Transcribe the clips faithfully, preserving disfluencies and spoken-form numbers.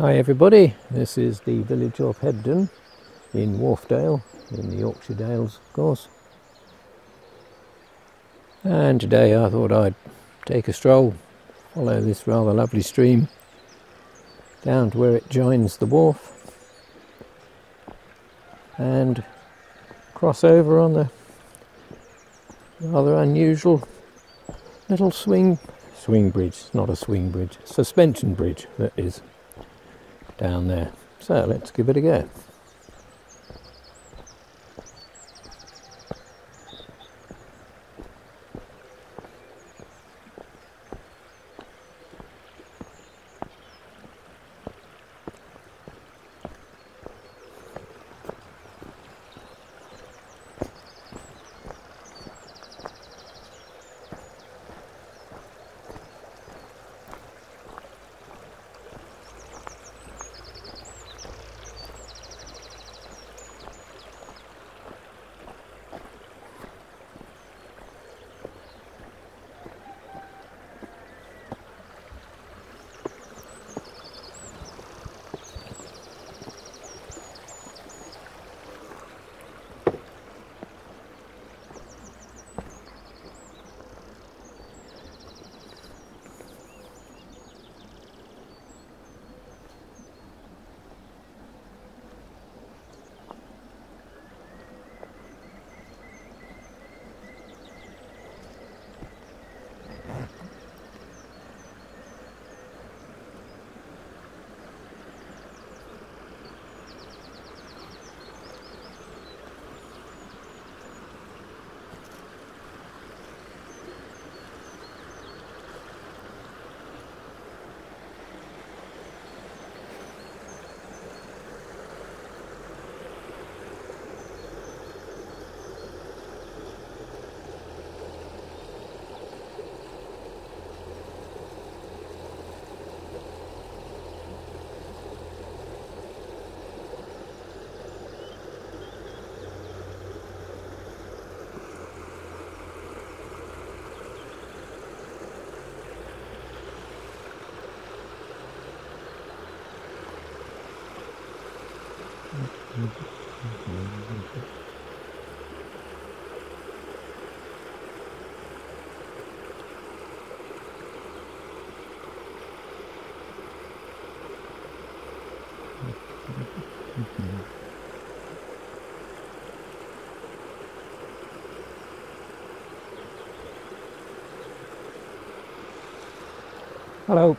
Hi everybody, this is the village of Hebden in Wharfedale, in the Yorkshire Dales of course. And today I thought I'd take a stroll, follow this rather lovely stream down to where it joins the wharf and cross over on the rather unusual little swing, swing bridge, it's not a swing bridge, suspension bridge that is down there. So let's give it a go. Hello.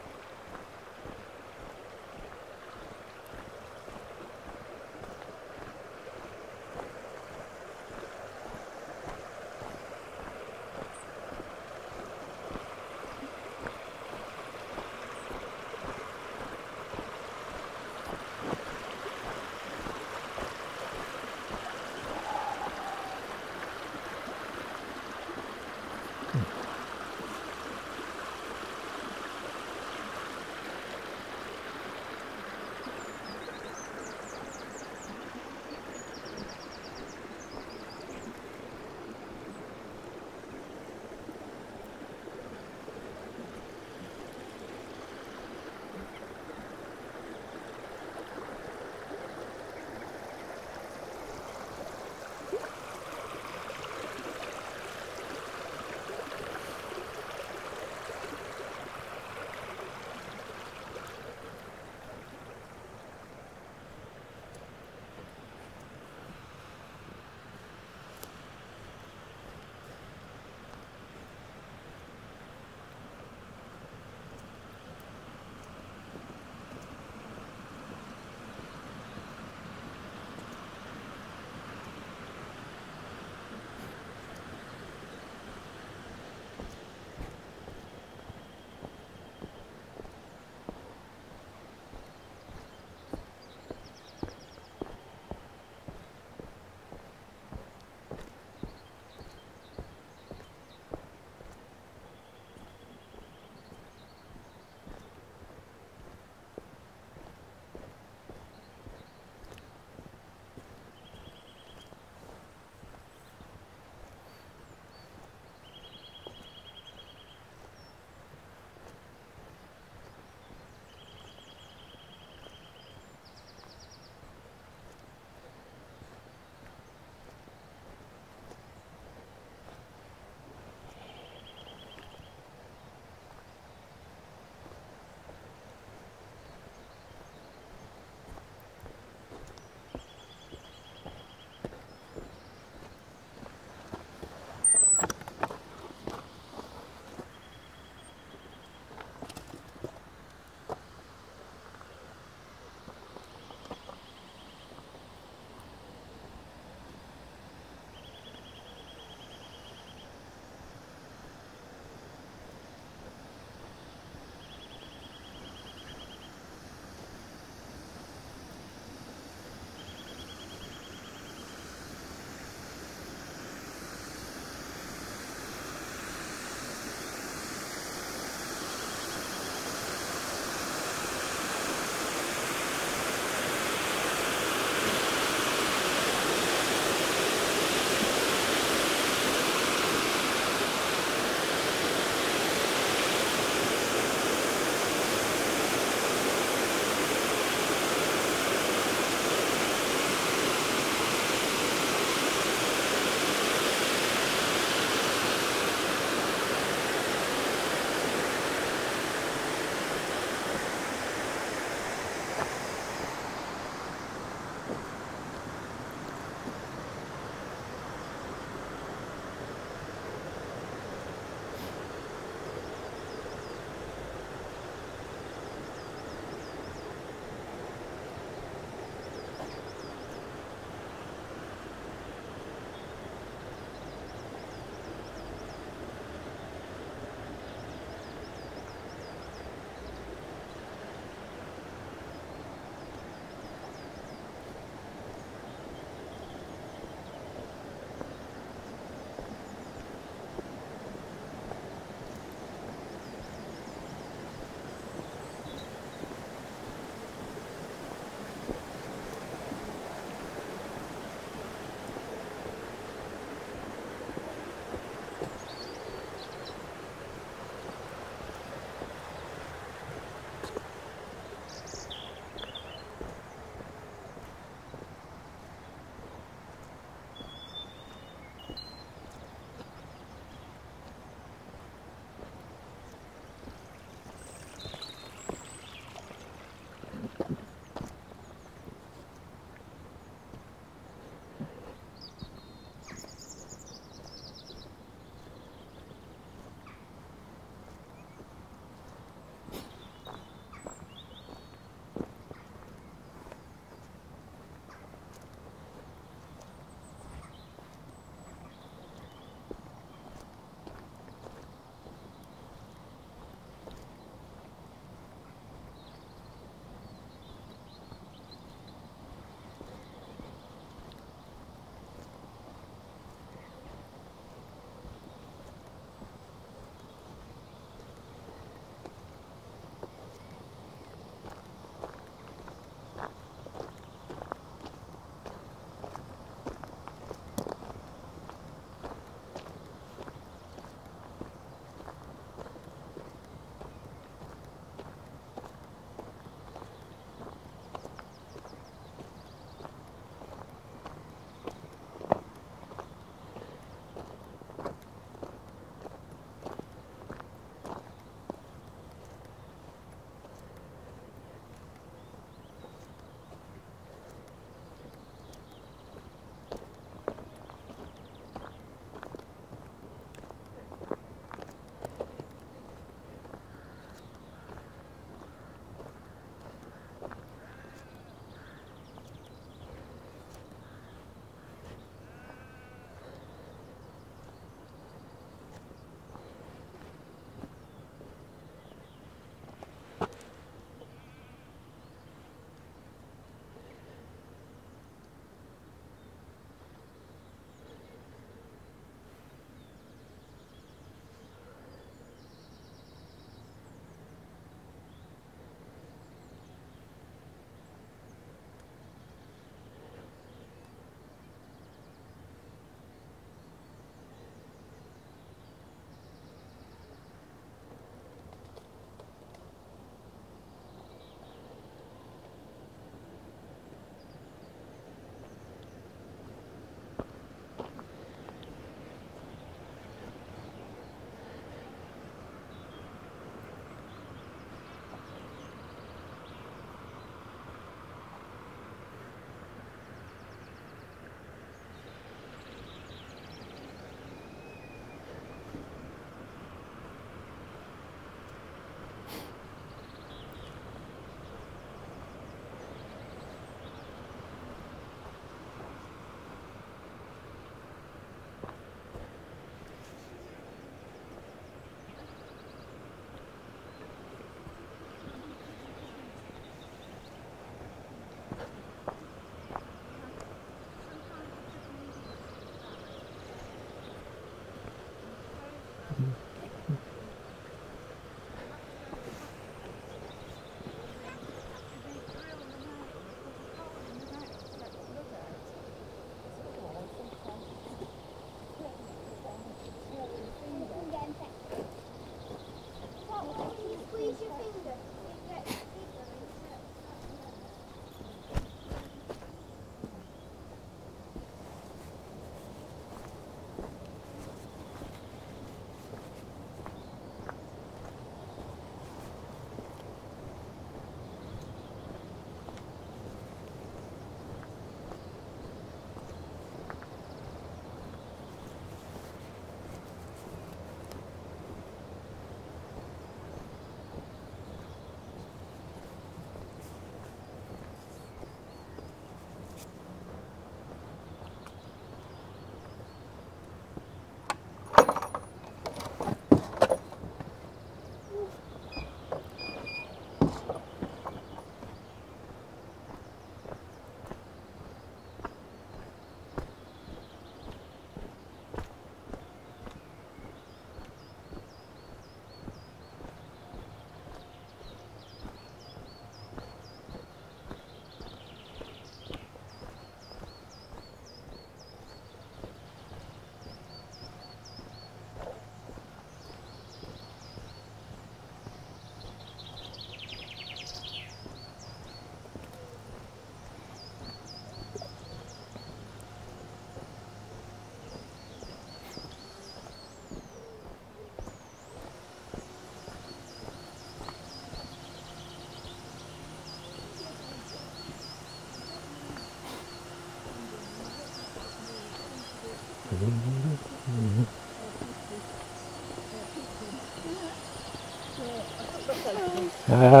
Uh,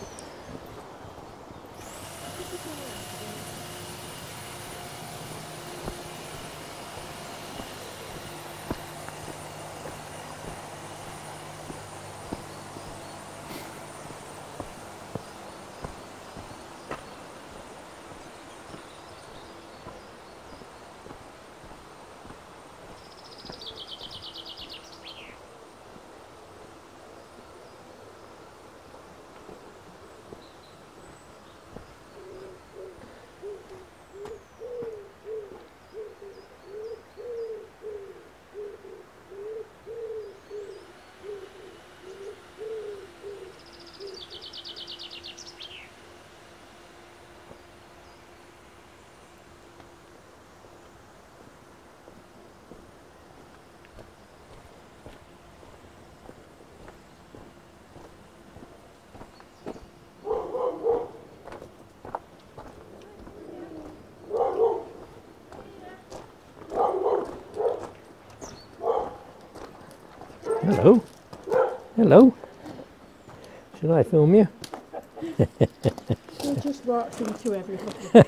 hello. Hello. Should I film you? He just walks into everybody.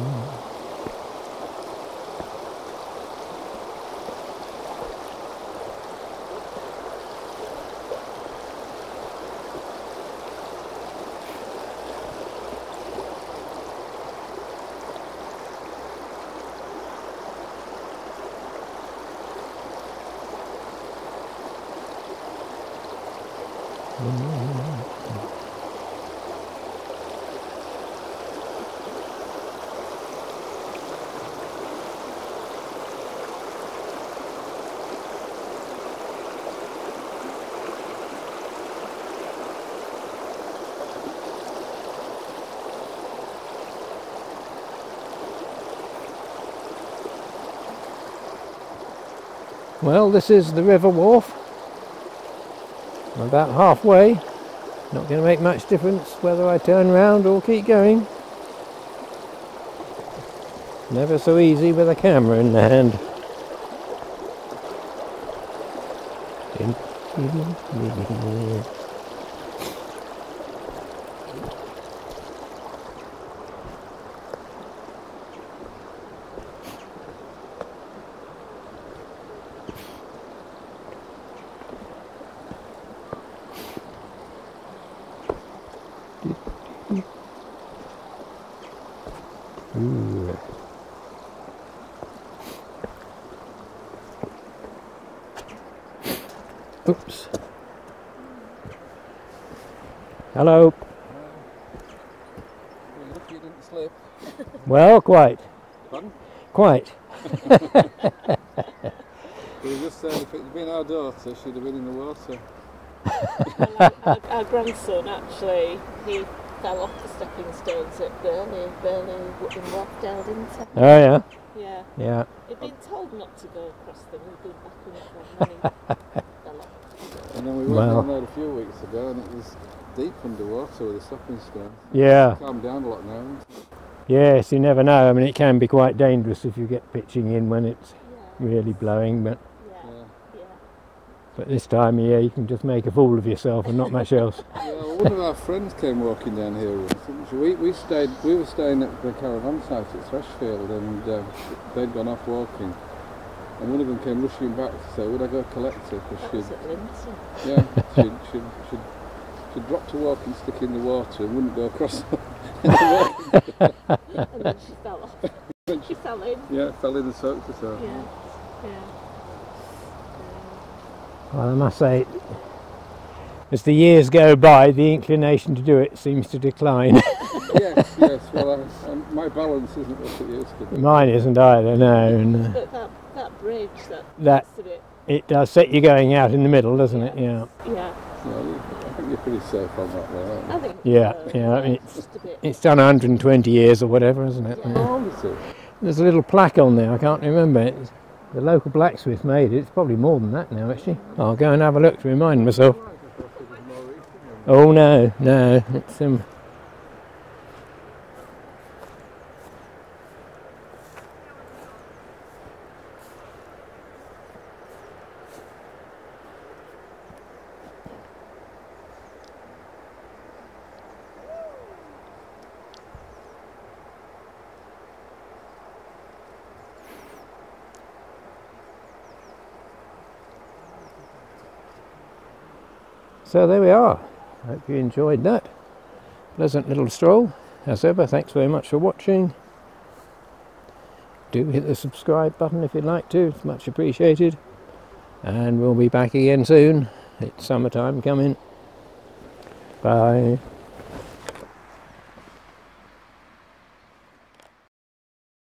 Well, this is the River Wharfe. I'm about halfway. Not going to make much difference whether I turn round or keep going. Never so easy with a camera in the hand. Ooh. Oops. Hello. Well, lucky you didn't slip. Well, quite. Pardon? Quite. We were just saying if it had been our daughter, she'd have been in the water. Well, our, our grandson actually, he fell off the stepping stones at Burley, Burley in Wharfedale, didn't he? Oh yeah. Yeah. Yeah. He'd been told not to go across them. He'd been back and forth, and then he fell off. And then we went Well. down there a few weeks ago and it was deep underwater with the stepping stone. Yeah. It's calmed down a lot now. Hasn't it? Yes, you never know. I mean, it can be quite dangerous if you get pitching in when it's Yeah. really blowing, but Yeah. Yeah. Yeah. but this time of year you can just make a fool of yourself and not much else. Yeah, well, one of our friends came walking down here once. didn't she? We, we stayed, we were staying at the caravan site at Threshfield and uh, they'd gone off walking. And one of them came rushing back to say, would I go collect her? That Because was she'd, at Linton. yeah, she'd, she'd, she'd, she'd dropped a walking stick in the water and wouldn't go across the, in the walking And then she fell off. She fell in. Yeah, fell in and soaked herself. Yeah. Yeah. Well, I must say, as the years go by, the inclination to do it seems to decline. Yes, yes. Well, I, um, my balance isn't what it used to be. Mine isn't either, no. And, uh, But that, that bridge, that, That- that's a bit, it does set you going out in the middle, doesn't it? Yeah. yeah, Yeah, you- I think you're pretty safe on that there, aren't you? I think Yeah, so. yeah, I mean, it's- just a bit. It's done one hundred twenty years or whatever, isn't it? Yeah. How old is it? There's a little plaque on there, I can't remember. It's, the local blacksmith made it. It's probably more than that now, actually. I'll go and have a look to remind myself. Oh no, no, it's um. So there we are. Hope you enjoyed that. Pleasant little stroll. As ever, thanks very much for watching. Do hit the subscribe button if you'd like to, it's much appreciated. And we'll be back again soon. It's summertime coming. Bye.